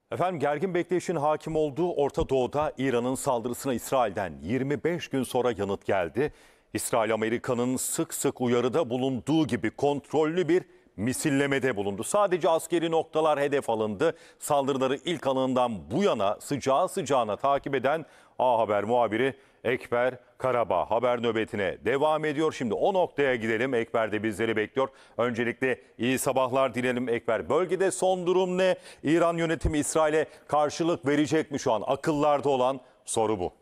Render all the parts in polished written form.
Efendim gergin bekleyişin hakim olduğu Orta Doğu'da İran'ın saldırısına İsrail'den 25 gün sonra yanıt geldi. İsrail Amerika'nın sık sık uyarıda bulunduğu gibi kontrollü bir misillemede bulundu. Sadece askeri noktalar hedef alındı. Saldırıları ilk anından bu yana sıcağı sıcağına takip eden A Haber muhabiri Ekber Karabağ haber nöbetine devam ediyor. Şimdi o noktaya gidelim. Ekber de bizleri bekliyor. Öncelikle iyi sabahlar dilerim Ekber. Bölgede son durum ne? İran yönetimi İsrail'e karşılık verecek mi şu an? Akıllarda olan soru bu.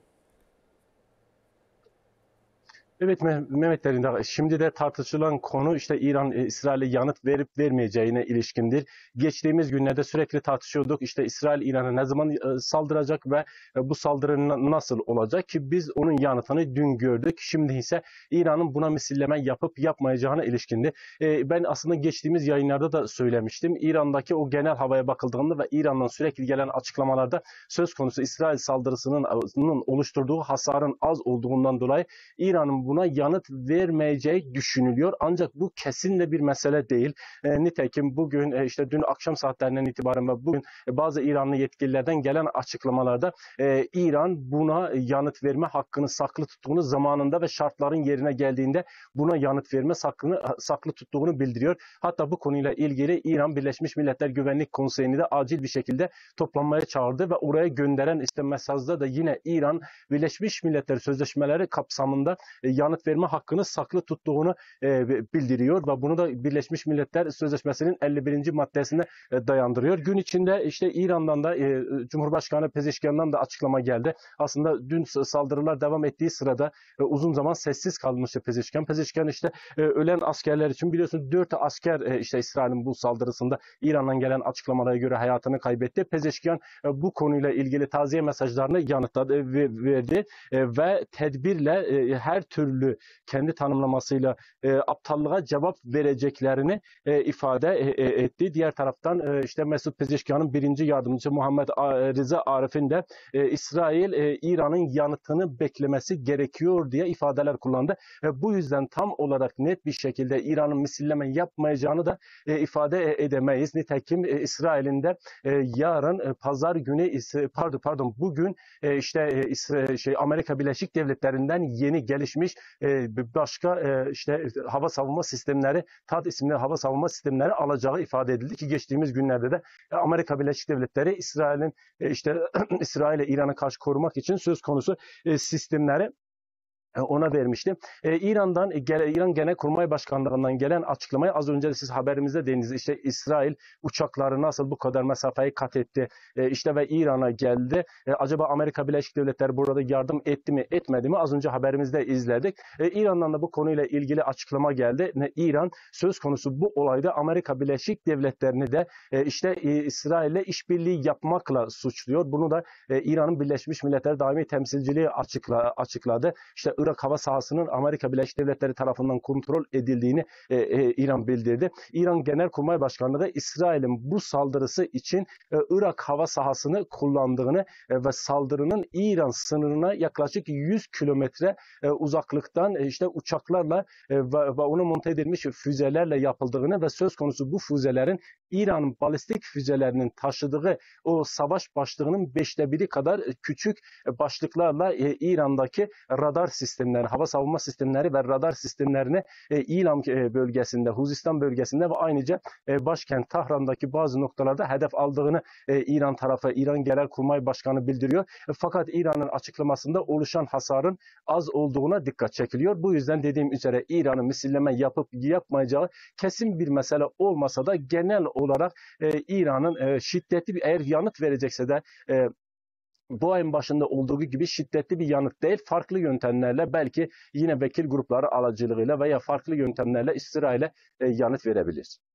Evet Mehmet Ali, şimdi de tartışılan konu işte İran İsrail'e yanıt verip vermeyeceğine ilişkindir. Geçtiğimiz günlerde sürekli tartışıyorduk, işte İsrail İran'a ne zaman saldıracak ve bu saldırı nasıl olacak ki biz onun yanıtını dün gördük. Şimdi ise İran'ın buna misilleme yapıp yapmayacağına ilişkindi. Ben aslında geçtiğimiz yayınlarda da söylemiştim. İran'daki o genel havaya bakıldığında ve İran'dan sürekli gelen açıklamalarda söz konusu İsrail saldırısının oluşturduğu hasarın az olduğundan dolayı İran'ın buna yanıt vermeyeceği düşünülüyor. Ancak bu kesinle bir mesele değil. Nitekim bugün işte dün akşam saatlerinden itibaren ve bugün bazı İranlı yetkililerden gelen açıklamalarda İran buna yanıt verme hakkını saklı tuttuğunu, zamanında ve şartların yerine geldiğinde buna yanıt verme hakkını saklı tuttuğunu bildiriyor. Hatta bu konuyla ilgili İran Birleşmiş Milletler Güvenlik Konseyi'ni de acil bir şekilde toplanmaya çağırdı ve oraya gönderen işte mesajda da yine İran Birleşmiş Milletler sözleşmeleri kapsamında yanıt verme hakkını saklı tuttuğunu bildiriyor ve bunu da Birleşmiş Milletler Sözleşmesi'nin 51. maddesine dayandırıyor. Gün içinde işte İran'dan da Cumhurbaşkanı Pezeşkian'dan da açıklama geldi. Aslında dün saldırılar devam ettiği sırada uzun zaman sessiz kalmıştı Pezeşkian. Pezeşkian işte ölen askerler için biliyorsunuz 4 asker işte İsrail'in bu saldırısında İran'dan gelen açıklamalara göre hayatını kaybetti. Pezeşkian bu konuyla ilgili taziye mesajlarını yanıtladı, verdi ve tedbirle her türlü kendi tanımlamasıyla aptallığa cevap vereceklerini ifade etti. Diğer taraftan işte Mesut Pezeshkian'ın birinci yardımcısı Muhammed Rıza Arif'in de İsrail İran'ın yanıtını beklemesi gerekiyor diye ifadeler kullandı. Bu yüzden tam olarak net bir şekilde İran'ın misilleme yapmayacağını da ifade edemeyiz. Nitekim İsrail'in de yarın pazar günü bugün işte Amerika Birleşik Devletleri'nden yeni gelişmiş başka işte hava savunma sistemleri, THAAD isimli hava savunma sistemleri alacağı ifade edildi ki geçtiğimiz günlerde de Amerika Birleşik Devletleri İsrail'in işte İsrail'e İran'a karşı korumak için söz konusu sistemleri ona vermişti. İran Genelkurmay Başkanlığı'ndan gelen açıklamayı az önce de siz haberimizde dediniz. İşte İsrail uçakları nasıl bu kadar mesafeyi kat etti? İşte ve İran'a geldi. Acaba Amerika Birleşik Devletleri burada yardım etti mi, etmedi mi? Az önce haberimizde izledik. İran'dan da bu konuyla ilgili açıklama geldi. İran söz konusu bu olayda Amerika Birleşik Devletleri'ni de işte İsrail'le işbirliği yapmakla suçluyor. Bunu da İran'ın Birleşmiş Milletler Daimi Temsilciliği açıkladı. İşte Irak hava sahasının Amerika Birleşik Devletleri tarafından kontrol edildiğini İran bildirdi. İran Genelkurmay Başkanlığı da İsrail'in bu saldırısı için Irak hava sahasını kullandığını ve saldırının İran sınırına yaklaşık 100 kilometre uzaklıktan işte uçaklarla ve ona monte edilmiş füzelerle yapıldığını ve söz konusu bu füzelerin İran'ın balistik füzelerinin taşıdığı o savaş başlığının 1/5 kadar küçük başlıklarla İran'daki radar sistemleri, hava savunma sistemleri ve radar sistemlerini İlam bölgesinde, Huzistan bölgesinde ve ayrıca başkent Tahran'daki bazı noktalarda hedef aldığını İran tarafı, İran Genelkurmay Başkanı bildiriyor. Fakat İran'ın açıklamasında oluşan hasarın az olduğuna dikkat çekiliyor. Bu yüzden dediğim üzere İran'ın misilleme yapıp yapmayacağı kesin bir mesele olmasa da genel olarak İran'ın şiddetli bir eğer yanıt verecekse de bu ayın başında olduğu gibi şiddetli bir yanıt değil, farklı yöntemlerle belki yine vekil grupları aracılığıyla veya farklı yöntemlerle İsrail'e yanıt verebilir.